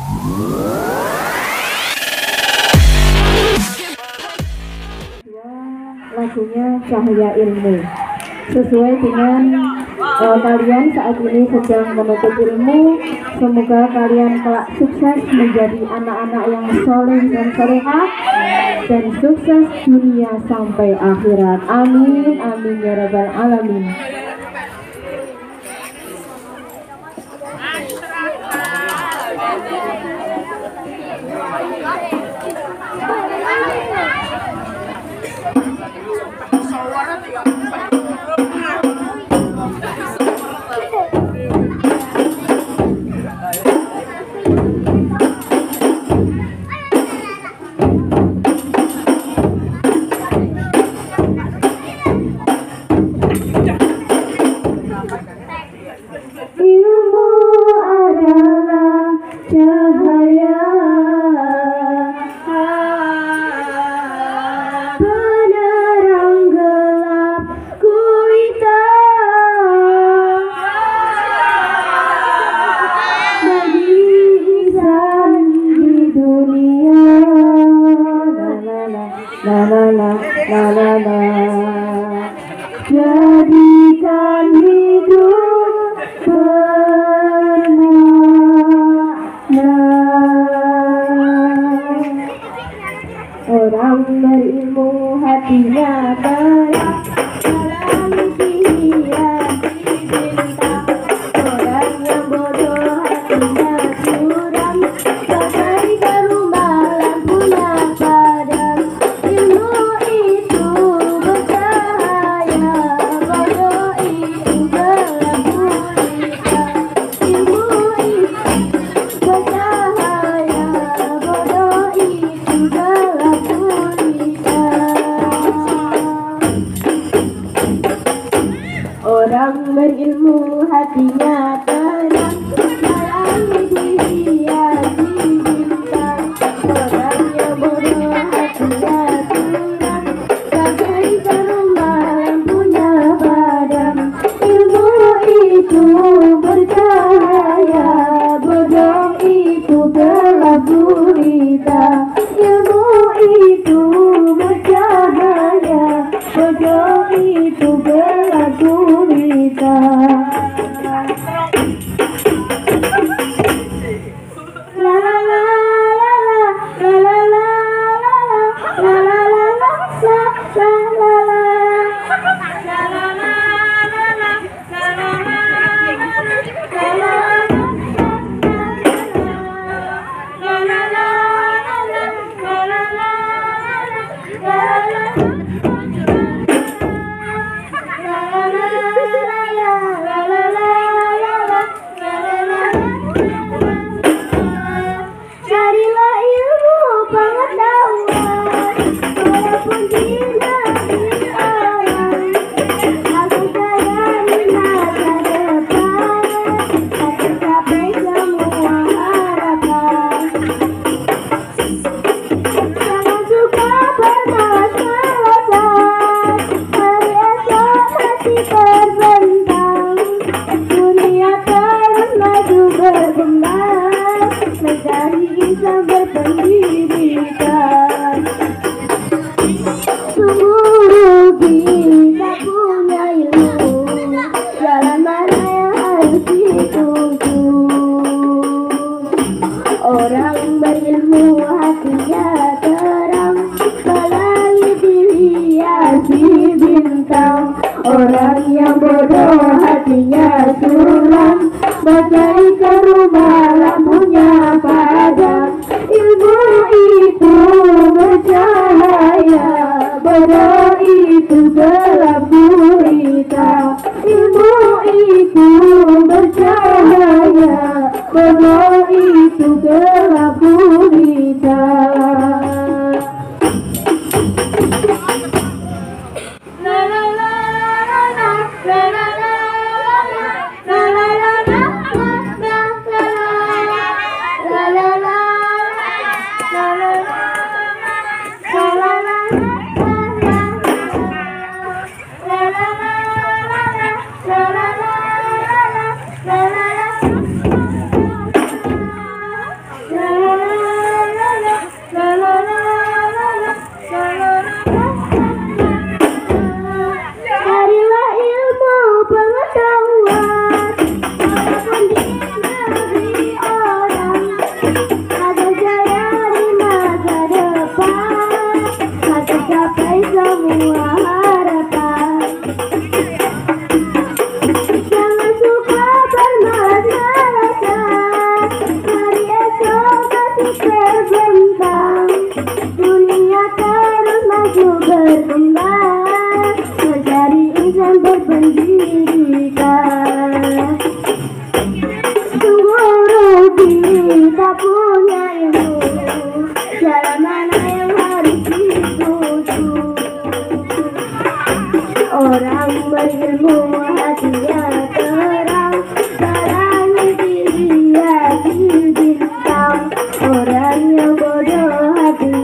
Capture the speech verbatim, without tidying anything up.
Lagunya Cahaya Ilmu. Sesuai dengan uh, kalian saat ini sedang menuntut ilmu, semoga kalian kelak sukses menjadi anak-anak yang soleh dan solehah dan sukses dunia sampai akhirat. Amin, amin ya rabbal alamin. La la la la la la, jadikan hidup bermakna. Orang berilmu hatinya terang, terang dihiasi bintang. Orang yang bodoh hatinya suram, bagaikan rumah lampunya padam. Orang berilmu hatinya tenang, malam dihiasi bintang. Orang yang bodoh hatinya suram, bagaikan rumah lampunya padam. Ilmu itu bercahaya, bodoh itu gelap gulita. Ilmu itu bercahaya, bodoh itu gelap gulita. La la la la la la la la la la Orang berilmu hatinya terang, pelangi dihiasi bintang. Orang yang bodoh hatinya suram, bagaikan rumah lampunya padam. Ilmu itu bercahaya, bodoh itu gelap gulita. Ilmu itu bercahaya, bodoh itu gelap gulita. La la la la la la la la la la la la la terbentang, dunia terus maju berkembang, menjadi insan berpendidikan. Sungguh rugi tak punya ilmu, jalan mana yang harus dituju. Orang berilmu hatinya terang, terangnya dia di bintang. Orang yang bodoh hati